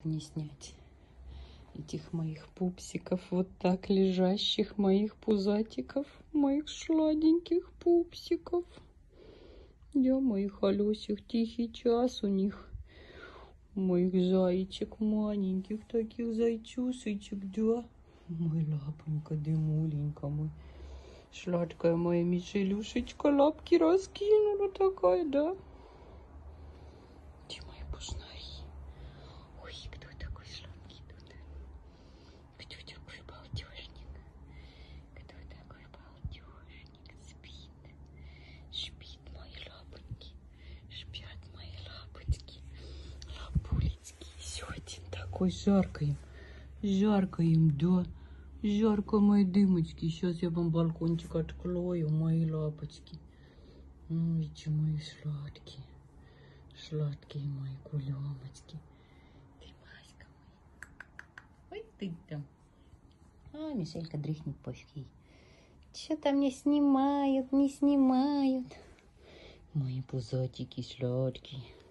не снять этих моих пупсиков, вот так лежащих, моих пузатиков, моих сладеньких пупсиков. Я моих Алёсик, тихий час у них. Моих зайчик маленьких, таких зайчусочек, да. Мой лапонька, дымуленька мой. Сладкая моя Мишелюшечка, лапки раскинула такая, да. Где мои пушнари? Ой, кто такой сладкий тут? Кто такой балдежник? Кто такой балдежник? Спит мои лапоньки. Спят мои лапочки. Лапулечки. Еще один такой, жарко им, да. Жарко, мои дымочки. Сейчас я вам балкончик открою, мои лапочки. Видите, мои сладкие. Сладкие мои кулемочки. Ты маська моя. Ой, ты там. А, Мишелька дрыхнет, пофиг ей. Что там не снимают, не снимают. Мои пузатики сладкие.